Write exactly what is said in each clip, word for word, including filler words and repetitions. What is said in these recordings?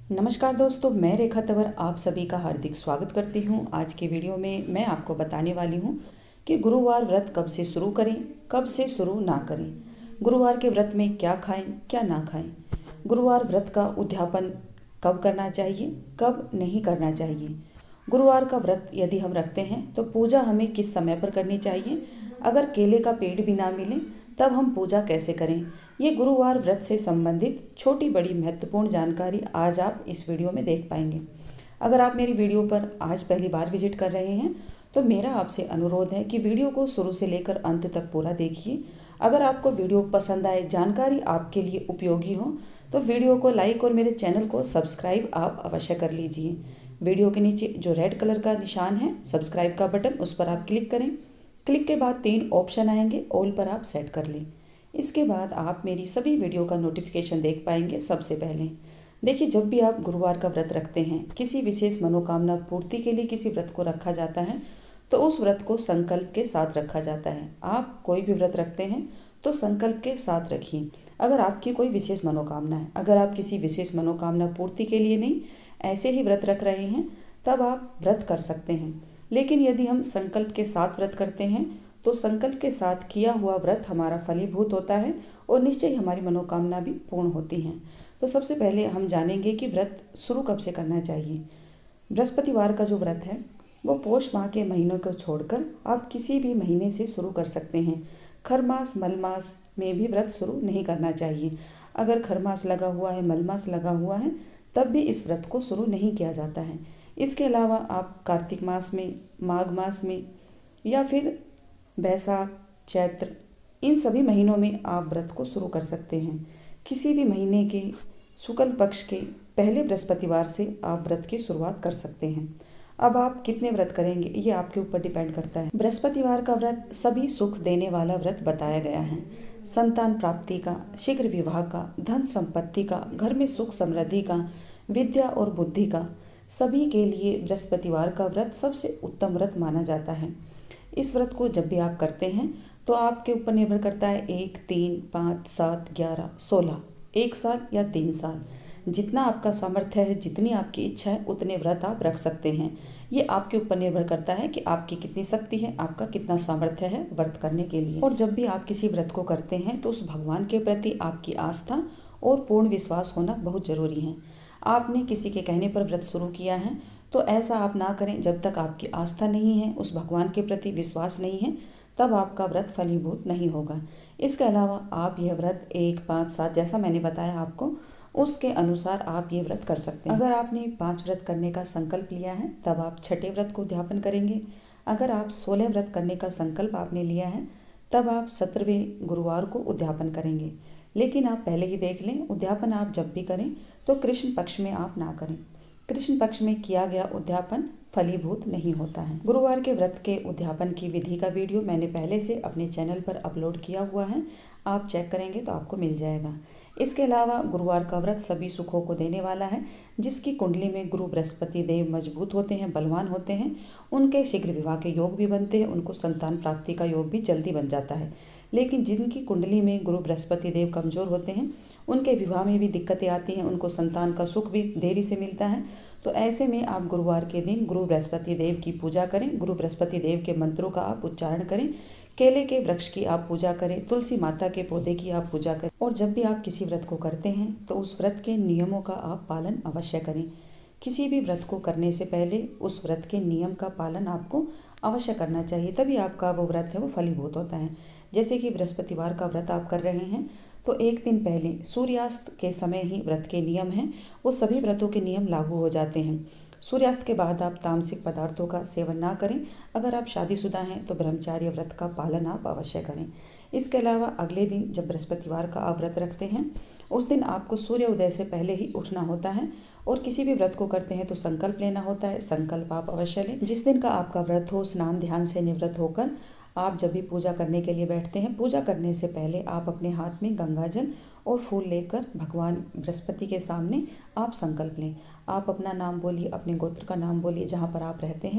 नमस्कार दोस्तों, मैं रेखा तंवर आप सभी का हार्दिक स्वागत करती हूँ। आज के वीडियो में मैं आपको बताने वाली हूँ कि गुरुवार व्रत कब से शुरू करें, कब से शुरू ना करें। गुरुवार के व्रत में क्या खाएं, क्या ना खाएं। गुरुवार व्रत का उद्यापन कब करना चाहिए, कब नहीं करना चाहिए। गुरुवार का व्रत यदि हम रखते हैं तो पूजा हमें किस समय पर करनी चाहिए। अगर केले का पेड़ भी ना मिले तब हम पूजा कैसे करें। ये गुरुवार व्रत से संबंधित छोटी बड़ी महत्वपूर्ण जानकारी आज आप इस वीडियो में देख पाएंगे। अगर आप मेरी वीडियो पर आज पहली बार विजिट कर रहे हैं तो मेरा आपसे अनुरोध है कि वीडियो को शुरू से लेकर अंत तक पूरा देखिए। अगर आपको वीडियो पसंद आए, जानकारी आपके लिए उपयोगी हो तो वीडियो को लाइक और मेरे चैनल को सब्सक्राइब आप अवश्य कर लीजिए। वीडियो के नीचे जो रेड कलर का निशान है सब्सक्राइब का बटन, उस पर आप क्लिक करें। क्लिक के बाद तीन ऑप्शन आएंगे, ऑल पर आप सेट कर लें। इसके बाद आप मेरी सभी वीडियो का नोटिफिकेशन देख पाएंगे सबसे पहले। देखिए, जब भी आप गुरुवार का व्रत रखते हैं, किसी विशेष मनोकामना पूर्ति के लिए किसी व्रत को रखा जाता है तो उस व्रत को संकल्प के साथ रखा जाता है। आप कोई भी व्रत रखते हैं तो संकल्प के साथ रखिए। अगर आपकी कोई विशेष मनोकामना है, अगर आप किसी विशेष मनोकामना पूर्ति के लिए नहीं ऐसे ही व्रत रख रहे हैं तब आप व्रत कर सकते हैं। लेकिन यदि हम संकल्प के साथ व्रत करते हैं तो संकल्प के साथ किया हुआ व्रत हमारा फलीभूत होता है और निश्चय ही हमारी मनोकामना भी पूर्ण होती हैं। तो सबसे पहले हम जानेंगे कि व्रत शुरू कब से करना चाहिए। बृहस्पतिवार का जो व्रत है वो पौष माह के महीनों को छोड़कर आप किसी भी महीने से शुरू कर सकते हैं। खर मास मल मास में भी व्रत शुरू नहीं करना चाहिए। अगर खर मास लगा हुआ है, मल मास लगा हुआ है, तब भी इस व्रत को शुरू नहीं किया जाता है। इसके अलावा आप कार्तिक मास में, माघ मास में या फिर बैसाख, चैत्र, इन सभी महीनों में आप व्रत को शुरू कर सकते हैं। किसी भी महीने के शुक्ल पक्ष के पहले बृहस्पतिवार से आप व्रत की शुरुआत कर सकते हैं। अब आप कितने व्रत करेंगे ये आपके ऊपर डिपेंड करता है। बृहस्पतिवार का व्रत सभी सुख देने वाला व्रत बताया गया है। संतान प्राप्ति का, शीघ्र विवाह का, धन संपत्ति का, घर में सुख समृद्धि का, विद्या और बुद्धि का, सभी के लिए बृहस्पतिवार का व्रत सबसे उत्तम व्रत माना जाता है। इस व्रत को जब भी आप करते हैं तो आपके ऊपर निर्भर करता है एक, तीन, पाँच, सात, ग्यारह, सोलह, एक साल या तीन साल, जितना आपका सामर्थ्य है, जितनी आपकी इच्छा है उतने व्रत आप रख सकते हैं। ये आपके ऊपर निर्भर करता है कि आपकी कितनी शक्ति है, आपका कितना सामर्थ्य है व्रत करने के लिए। और जब भी आप किसी व्रत को करते हैं तो उस भगवान के प्रति आपकी आस्था और पूर्ण विश्वास होना बहुत ज़रूरी है। आपने किसी के कहने पर व्रत शुरू किया है तो ऐसा आप ना करें जब तक आपकी आस्था नहीं है, उस भगवान के प्रति विश्वास नहीं है, तब आपका व्रत फलीभूत नहीं होगा। इसके अलावा आप यह व्रत एक, पाँच, सात, जैसा मैंने बताया आपको, उसके अनुसार आप ये व्रत कर सकते हैं। अगर आपने पाँच व्रत करने का संकल्प लिया है तब आप छठे व्रत को उद्यापन करेंगे। अगर आप सोलह व्रत करने का संकल्प आपने लिया है तब आप सत्रहवें गुरुवार को उद्यापन करेंगे। लेकिन आप पहले ही देख लें, उद्यापन आप जब भी करें तो कृष्ण पक्ष में आप ना करें। कृष्ण पक्ष में किया गया उद्यापन फलीभूत नहीं होता है। गुरुवार के व्रत के उद्यापन की विधि का वीडियो मैंने पहले से अपने चैनल पर अपलोड किया हुआ है, आप चेक करेंगे तो आपको मिल जाएगा। इसके अलावा गुरुवार का व्रत सभी सुखों को देने वाला है। जिसकी कुंडली में गुरु बृहस्पति देव मजबूत होते हैं, बलवान होते हैं, उनके शीघ्र विवाह के योग भी बनते हैं, उनको संतान प्राप्ति का योग भी जल्दी बन जाता है। लेकिन जिनकी कुंडली में गुरु बृहस्पति देव कमज़ोर होते हैं, उनके विवाह में भी दिक्कतें आती हैं, उनको संतान का सुख भी देरी से मिलता है। तो ऐसे में आप गुरुवार के दिन गुरु बृहस्पति देव की पूजा करें, गुरु बृहस्पति देव के मंत्रों का आप उच्चारण करें, केले के वृक्ष की आप पूजा करें, तुलसी माता के पौधे की आप पूजा करें। और जब भी आप किसी व्रत को करते हैं तो उस व्रत के नियमों का आप पालन अवश्य करें। किसी भी व्रत को करने से पहले उस व्रत के नियम का पालन आपको अवश्य करना चाहिए, तभी आपका वो व्रत है वो फलीभूत होता है। जैसे कि बृहस्पतिवार का व्रत आप कर रहे हैं तो एक दिन पहले सूर्यास्त के समय ही व्रत के नियम हैं वो सभी व्रतों के नियम लागू हो जाते हैं। सूर्यास्त के बाद आप तामसिक पदार्थों का सेवन ना करें। अगर आप शादीशुदा हैं तो ब्रह्मचार्य व्रत का पालन आप अवश्य करें। इसके अलावा अगले दिन जब बृहस्पतिवार का आप व्रत रखते हैं उस दिन आपको सूर्य उदय से पहले ही उठना होता है और किसी भी व्रत को करते हैं तो संकल्प लेना होता है। संकल्प आप अवश्य लें। जिस दिन का आपका व्रत हो, स्नान ध्यान से निवृत्त होकर आप जब भी पूजा करने के लिए बैठते हैं, पूजा करने से पहले आप अपने हाथ में गंगा जल और फूल लेकर भगवान बृहस्पति के सामने आप संकल्प लें। आप अपना नाम बोलिए, अपने गोत्र का नाम बोलिए जहाँ पर आप रहते हैं,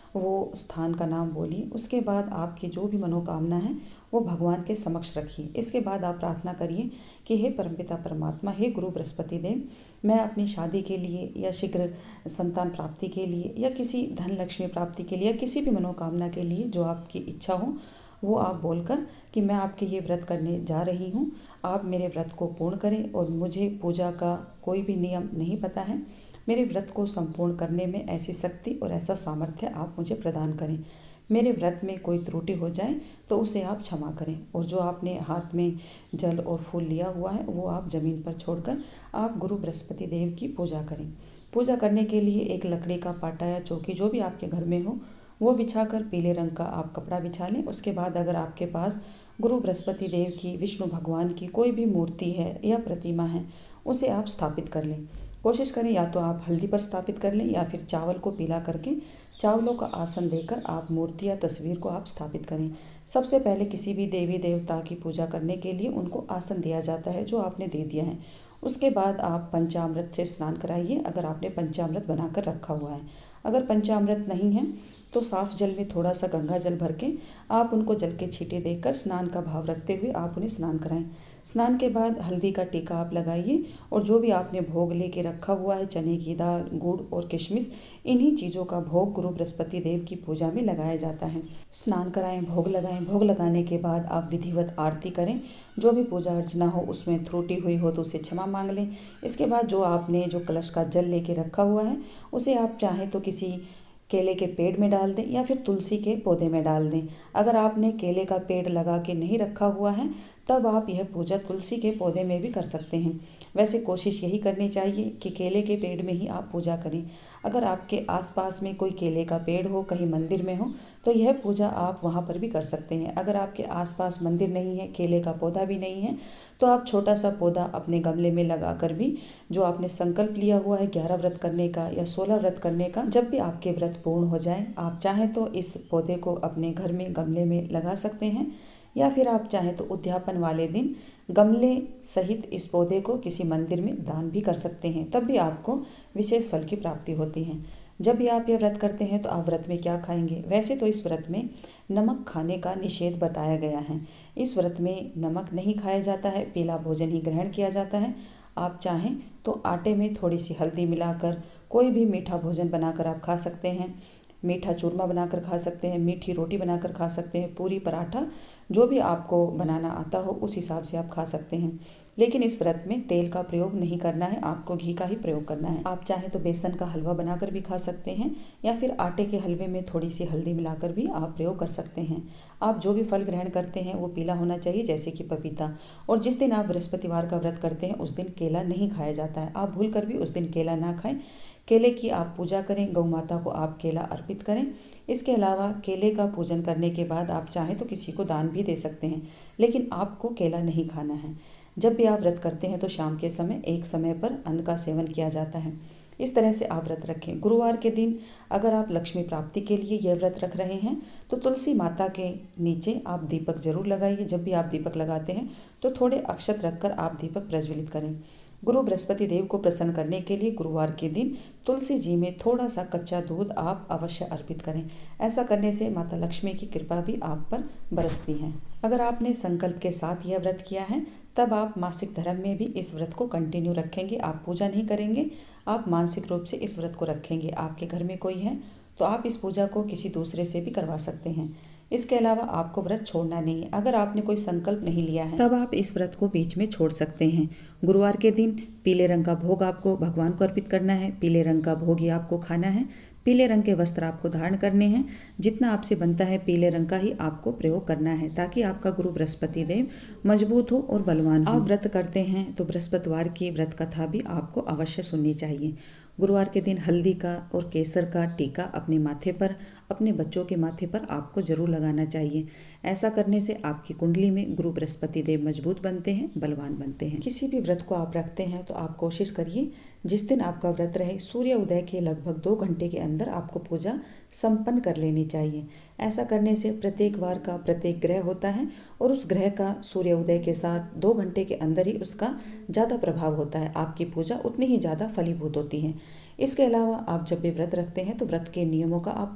वो स्थान का नाम बोलिए। उसके बाद आपकी जो भी मनोकामना है वो भगवान के समक्ष रखिए। इसके बाद आप प्रार्थना करिए कि हे परमपिता परमात्मा, हे गुरु बृहस्पति देव, मैं अपनी शादी के लिए या शीघ्र संतान प्राप्ति के लिए या किसी धन लक्ष्मी प्राप्ति के लिए या किसी भी मनोकामना के लिए जो आपकी इच्छा हो वो आप बोलकर कि मैं आपके ये व्रत करने जा रही हूँ, आप मेरे व्रत को पूर्ण करें। और मुझे पूजा का कोई भी नियम नहीं पता है, मेरे व्रत को संपूर्ण करने में ऐसी शक्ति और ऐसा सामर्थ्य आप मुझे प्रदान करें। मेरे व्रत में कोई त्रुटि हो जाए तो उसे आप क्षमा करें। और जो आपने हाथ में जल और फूल लिया हुआ है वो आप ज़मीन पर छोड़कर आप गुरु बृहस्पति देव की पूजा करें। पूजा करने के लिए एक लकड़ी का पाटा या चौकी जो भी आपके घर में हो वो बिछाकर पीले रंग का आप कपड़ा बिछा लें। उसके बाद अगर आपके पास गुरु बृहस्पति देव की, विष्णु भगवान की कोई भी मूर्ति है या प्रतिमा है उसे आप स्थापित कर लें। कोशिश करें या तो आप हल्दी पर स्थापित कर लें या फिर चावल को पीला करके चावलों का आसन देकर आप मूर्ति या तस्वीर को आप स्थापित करें। सबसे पहले किसी भी देवी देवता की पूजा करने के लिए उनको आसन दिया जाता है जो आपने दे दिया है। उसके बाद आप पंचामृत से स्नान कराइए अगर आपने पंचामृत बनाकर रखा हुआ है। अगर पंचामृत नहीं है तो साफ जल में थोड़ा सा गंगा जल भर के आप उनको जल के छींटे देकर स्नान का भाव रखते हुए आप उन्हें स्नान कराएं। स्नान के बाद हल्दी का टीका आप लगाइए और जो भी आपने भोग लेके रखा हुआ है, चने की दाल, गुड़ और किशमिश, इन्हीं चीज़ों का भोग गुरु बृहस्पति देव की पूजा में लगाया जाता है। स्नान कराएं, भोग लगाएं। भोग लगाने के बाद आप विधिवत आरती करें। जो भी पूजा अर्चना हो उसमें त्रुटि हुई हो तो उसे क्षमा मांग लें। इसके बाद जो आपने जो कलश का जल लेके रखा हुआ है उसे आप चाहें तो किसी केले के पेड़ में डाल दें या फिर तुलसी के पौधे में डाल दें। अगर आपने केले का पेड़ लगा के नहीं रखा हुआ है तब आप यह पूजा तुलसी के पौधे में भी कर सकते हैं। वैसे कोशिश यही करनी चाहिए कि केले के पेड़ में ही आप पूजा करें। अगर आपके आसपास में कोई केले का पेड़ हो, कहीं मंदिर में हो, तो यह पूजा आप वहाँ पर भी कर सकते हैं। अगर आपके आसपास मंदिर नहीं है, केले का पौधा भी नहीं है, तो आप छोटा सा पौधा अपने गमले में लगा कर भी जो आपने संकल्प लिया हुआ है ग्यारह व्रत करने का या सोलह व्रत करने का, जब भी आपके व्रत पूर्ण हो जाए आप चाहें तो इस पौधे को अपने घर में गमले में लगा सकते हैं या फिर आप चाहें तो उद्यापन वाले दिन गमले सहित इस पौधे को किसी मंदिर में दान भी कर सकते हैं। तब भी आपको विशेष फल की प्राप्ति होती है। जब भी आप ये व्रत करते हैं तो आप व्रत में क्या खाएंगे? वैसे तो इस व्रत में नमक खाने का निषेध बताया गया है। इस व्रत में नमक नहीं खाया जाता है, पीला भोजन ही ग्रहण किया जाता है। आप चाहें तो आटे में थोड़ी सी हल्दी मिलाकर कोई भी मीठा भोजन बनाकर आप खा सकते हैं। मीठा चूरमा बनाकर खा सकते हैं, मीठी रोटी बनाकर खा सकते हैं, पूरी पराठा, जो भी आपको बनाना आता हो उस हिसाब से आप खा सकते हैं। लेकिन इस व्रत में तेल का प्रयोग नहीं करना है, आपको घी का ही प्रयोग करना है। आप चाहें तो बेसन का हलवा बनाकर भी खा सकते हैं या फिर आटे के हलवे में थोड़ी सी हल्दी मिलाकर भी आप प्रयोग कर सकते हैं। आप जो भी फल ग्रहण करते हैं वो पीला होना चाहिए, जैसे कि पपीता। और जिस दिन आप बृहस्पतिवार का व्रत करते हैं उस दिन केला नहीं खाया जाता है। आप भूल कर भी उस दिन केला ना खाएं। केले की आप पूजा करें, गौ माता को आप केला अर्पित करें। इसके अलावा केले का पूजन करने के बाद आप चाहें तो किसी को दान भी दे सकते हैं, लेकिन आपको केला नहीं खाना है। जब भी आप व्रत करते हैं तो शाम के समय एक समय पर अन्न का सेवन किया जाता है। इस तरह से आप व्रत रखें। गुरुवार के दिन अगर आप लक्ष्मी प्राप्ति के लिए यह व्रत रख रहे हैं तो तुलसी माता के नीचे आप दीपक जरूर लगाइए। जब भी आप दीपक लगाते हैं तो थोड़े अक्षत रखकर आप दीपक प्रज्वलित करें। गुरु बृहस्पति देव को प्रसन्न करने के लिए गुरुवार के दिन तुलसी जी में थोड़ा सा कच्चा दूध आप अवश्य अर्पित करें। ऐसा करने से माता लक्ष्मी की कृपा भी आप पर बरसती है। अगर आपने संकल्प के साथ यह व्रत किया है तब आप मासिक धर्म में भी इस व्रत को कंटिन्यू रखेंगे। आप पूजा नहीं करेंगे, आप मानसिक रूप से इस व्रत को रखेंगे। आपके घर में कोई है तो आप इस पूजा को किसी दूसरे से भी करवा सकते हैं। इसके अलावा आपको व्रत छोड़ना नहीं है। अगर आपने कोई संकल्प नहीं लिया है तब आप इस व्रत को बीच में छोड़ सकते हैं। गुरुवार के दिन पीले रंग का भोग आपको भगवान को अर्पित करना है। पीले रंग का भोग ही आपको खाना है। पीले रंग के वस्त्र आपको धारण करने हैं। जितना आपसे बनता है पीले रंग का ही आपको प्रयोग करना है ताकि आपका गुरु बृहस्पति देव मजबूत हो और बलवान हो। आप व्रत करते हैं तो बृहस्पतिवार की व्रत कथा भी आपको अवश्य सुननी चाहिए। गुरुवार के दिन हल्दी का और केसर का टीका अपने माथे पर, अपने बच्चों के माथे पर आपको जरूर लगाना चाहिए। ऐसा करने से आपकी कुंडली में गुरु बृहस्पति देव मजबूत बनते हैं, बलवान बनते हैं। किसी भी व्रत को आप रखते हैं तो आप कोशिश करिए जिस दिन आपका व्रत रहे सूर्य उदय के लगभग दो घंटे के अंदर आपको पूजा संपन्न कर लेनी चाहिए। ऐसा करने से प्रत्येक वार का प्रत्येक ग्रह होता है और उस ग्रह का सूर्य उदय के साथ दो घंटे के अंदर ही उसका ज़्यादा प्रभाव होता है। आपकी पूजा उतनी ही ज़्यादा फलीभूत होती है। इसके अलावा आप जब भी व्रत रखते हैं तो व्रत के नियमों का आप पालन करें।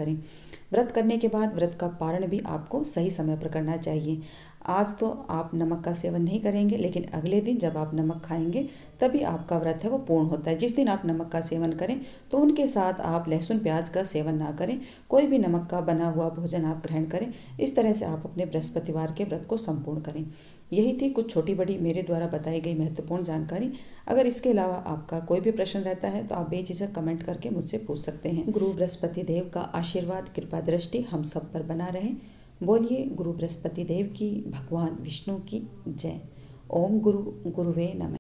करें। व्रत करने के बाद व्रत का पारण भी आपको सही समय पर करना चाहिए। आज तो आप नमक का सेवन नहीं करेंगे, लेकिन अगले दिन जब आप नमक खाएंगे तभी आपका व्रत है वो पूर्ण होता है। जिस दिन आप नमक का सेवन करें तो उनके साथ आप लहसुन प्याज का सेवन ना करें, कोई भी नमक का बना हुआ भोजन आप ग्रहण करें। इस तरह से आप अपने बृहस्पतिवार के व्रत को संपूर्ण करें। यही थी कुछ छोटी बड़ी मेरे द्वारा बताई गई महत्वपूर्ण जानकारी। अगर इसके अलावा आपका कोई भी प्रश्न रहता है तो आप बेझिझक कमेंट करके मुझसे पूछ सकते हैं। गुरु बृहस्पति देव का आशीर्वाद कृपा दृष्टि हम सब पर बना रहे। बोलिए गुरु बृहस्पति देव की, भगवान विष्णु की जय। ओम गुरु गुरुवे नमः।